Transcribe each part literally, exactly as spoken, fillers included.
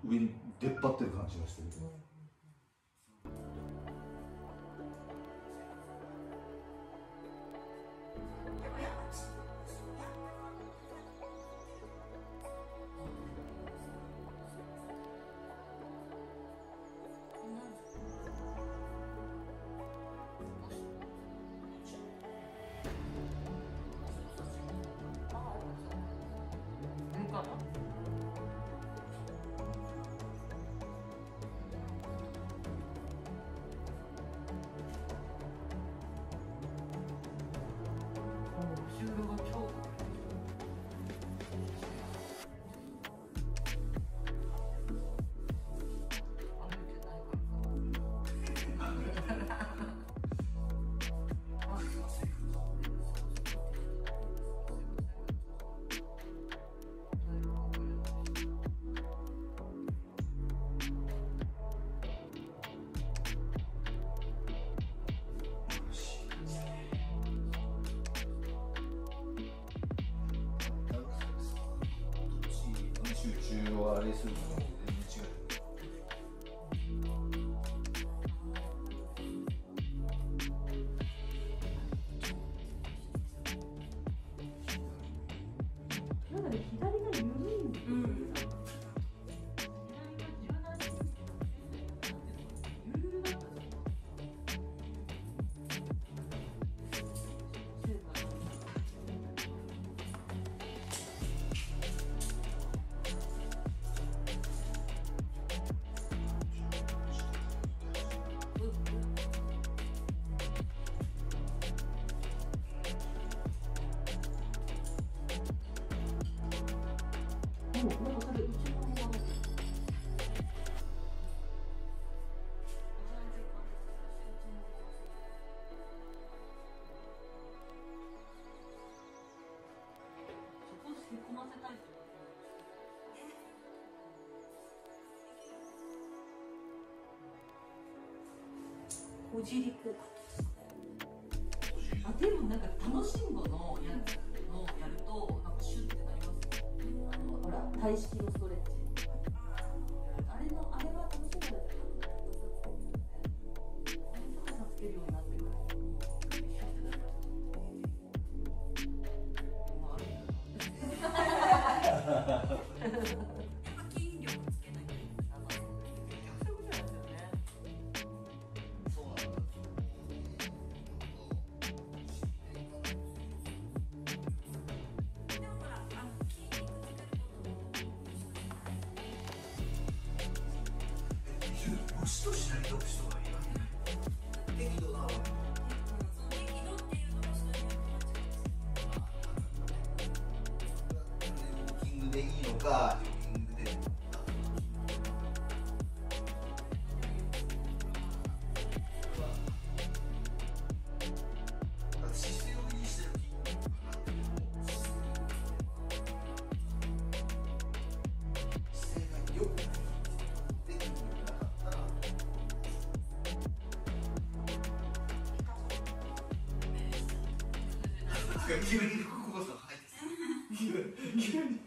上に出っ張ってる感じがしてる。集中をあれするのと全然違う。 なんかね、左が緩いんですよ。でもなんかそれ内側に曲がってる。そこを吸い込ませたいってこと。ほじり効果。あ、でもなんか楽しむのやつのやるとなんかシュッてなりますよ。あのほら体式のストレッチ。あれのあれは楽しむんだけど、肩つけるようになってからシュッてなります。もうあるんだ。筋力つけなきゃいけない。あの結局そういうことなんですよね。 そうなんだ。押しとしないと人がいるわけね。適度なわけ。 その適度っていうのが人によってウォーキングでいいのか、ジョギングで。姿勢を維持してる筋肉かなって思う。姿勢が良くない。できるようになかったら。急にここがさ入って急に急に。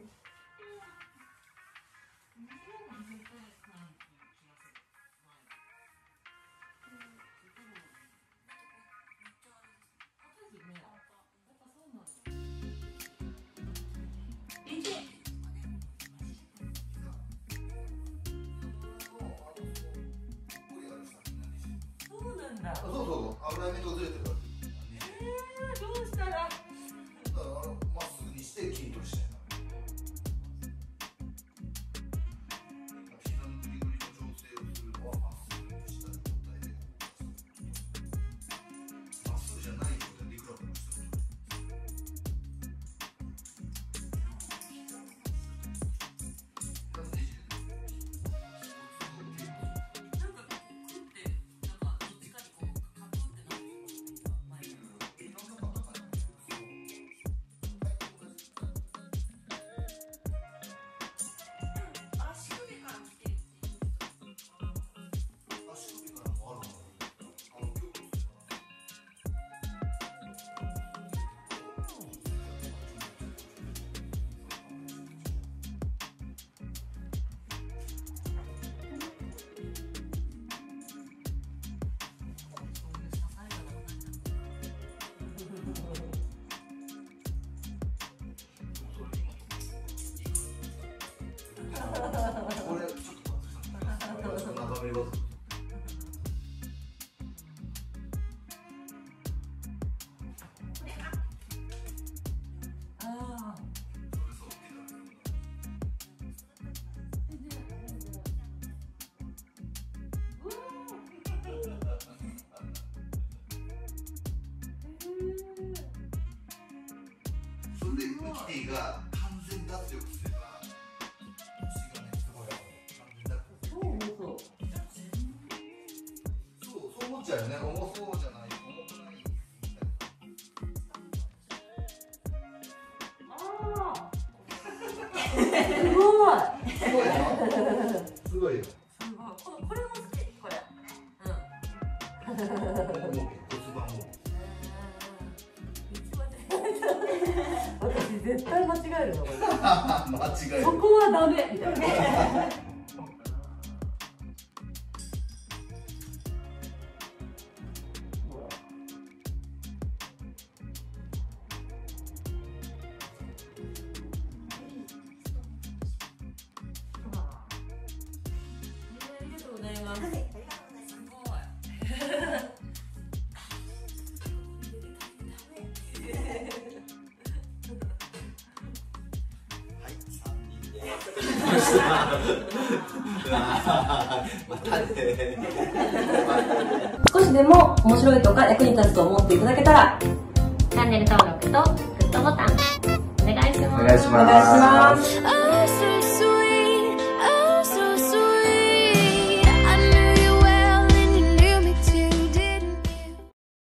そうなんだ。 そうそうそう、油目とずれてるから。 えー、どうしたら。 だからまっすぐにして筋トレしたいな。 これちょっと眺めるわ。それでミキティが完全脱力すれば腰がね、すごい完全脱力。 そうそうそうそう思っちゃうよね。重そうじゃない、重くない。 ああすごいすごいよ。すごいよ。 すごい。ここれも好き。これ。うん。 骨盤も。 私絶対間違えるのこれ。 間違える。 そこはダメみたいな。ありがとうございます。すごい。 またね。 少しでも面白いとか役に立つと思っていただけたらチャンネル登録とグッドボタンお願いします。 お願いします。 お願いします。